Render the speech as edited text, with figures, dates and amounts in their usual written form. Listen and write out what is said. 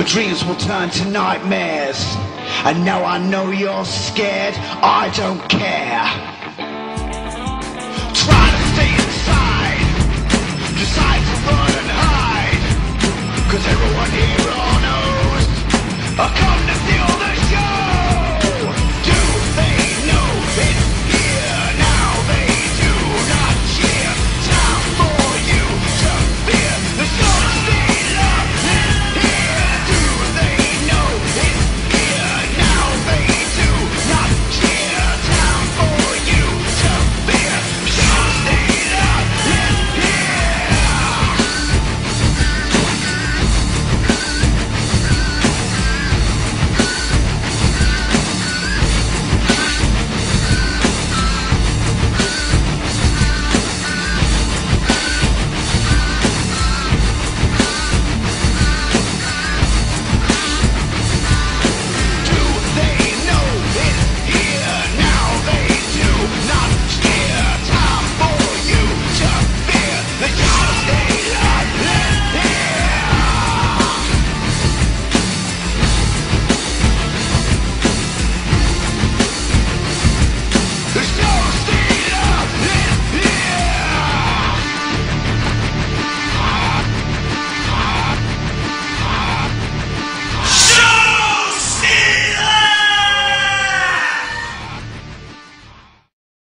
dreams will turn to nightmares. And now I know you're scared, I don't care. Try to stay inside, decide to run and hide, 'cause everyone here all knows I come to steal the